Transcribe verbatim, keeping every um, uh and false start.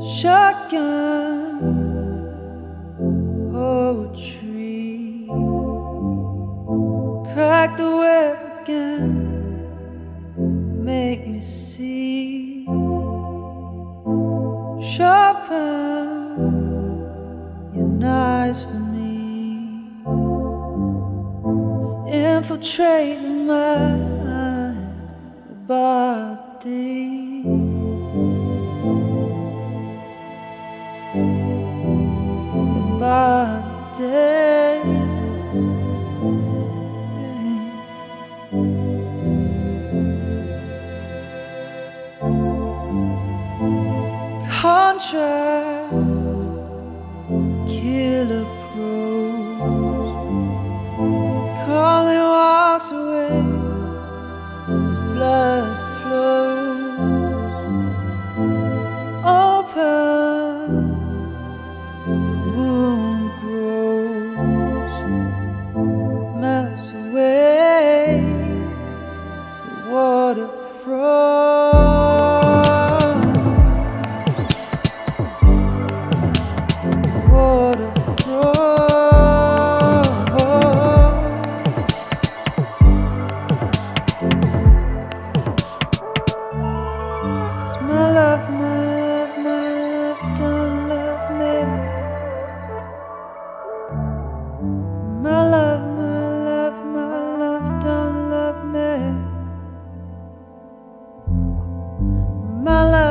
shotgun poetry. Crack the whip again, make me see. Sharpen your knives for me. Infiltrate the mind, the body. The body. Contrast, killer prose. Calling walks away as blood flows. Open, the wound grows, melts away, the water froze. Water froze. Cause my love, my love, my love don't love me. My love, my love, my love don't love me. My love